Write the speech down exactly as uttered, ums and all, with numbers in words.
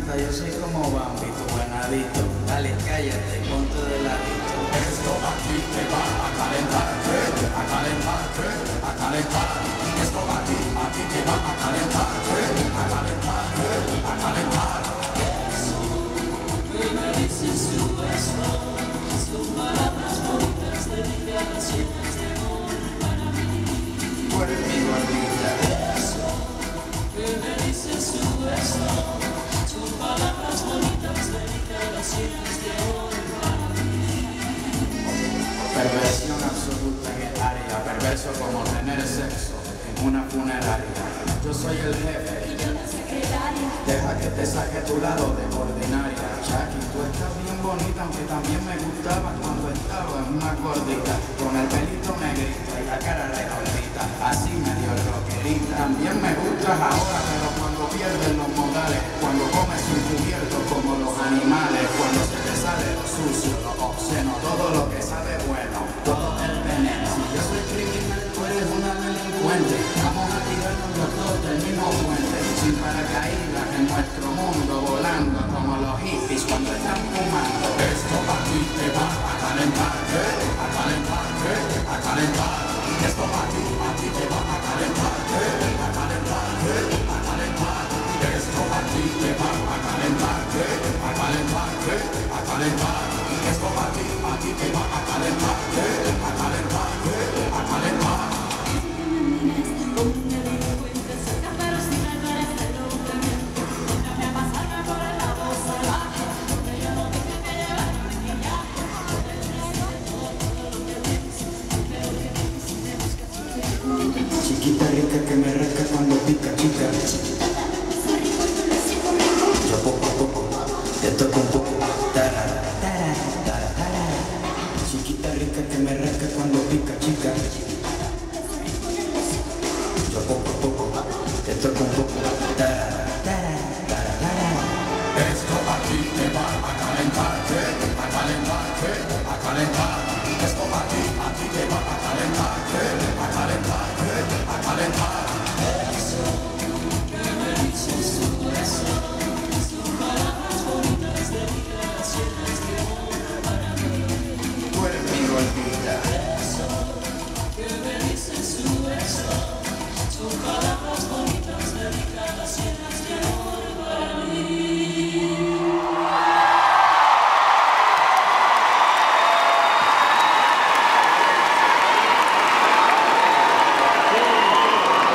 encanta, yo soy como Bambi, tu venadito. Dale, cállate, ponte de ladito. Esto aquí te va a calentarte, a calentarte, a calentar. Esto aquí, aquí te va a calentarte, a calentarte, a calentar. Que me dices tú eso, tus palabras bonitas dedicaciones de amor para mí. Tú eres mi gordita. Eso, que me dices tú eso, tus palabras bonitas dedicaciones de amor para mí. Perversión absoluta en el área, perverso como tener sexo en una funeraria. Yo soy el jefe Y yo la secretaria. deja que te saque tu lado de ordinaria. Jackie, tú estás bien bonita, aunque también me gustaba cuando estaba en una gordita, con el pelito negrito y la cara redondita, así medio rockerita. También me gustas ahora, pero cuando pierdes los modales, cuando comes sin cubierto como los animales, cuando se te sale lo sucio, lo obsceno, todo lo que sabe bueno, todo el veneno. Si yo soy criminal, tú eres una delincuente. Vamos a tirarnos los dos del mismo puente, sin paracaídas en nuestro mundo, volando como los hippies cuando están fumando. Esto aquí te va a calentarte, a calentarte, a calentar. Esto aquí, aquí te va a calentarte, a calentarte, a calentar. Esto aquí te va a calentarte, a calentarte, a calentar. Esto aquí, aquí te va a calentarte, a calentarte, a calentar. Como una delincuente cerca, pero sin alcanzar nunca miento. Déjame pasarme por el lado salvaje, donde yo no tenga que llevar maquillaje. Donde yo necesite todo, todo lo que pienso. Pero que me hiciste buscar. Chiquita rica que me rasca cuando pica, chica. Soy rico y tú lo siento rico. Yo poco a poco te toco un poco. Tara, tara, tara, tara. Chiquita rica que me rasca cuando pica, chica. Yo poco a poco te toco un poco. Tara, tara, tara, tara. Esto aquí te va a calentarte, a calentarte, a calentar. Esto aquí, aquí te va a calentarte, a calentarte, a calentar.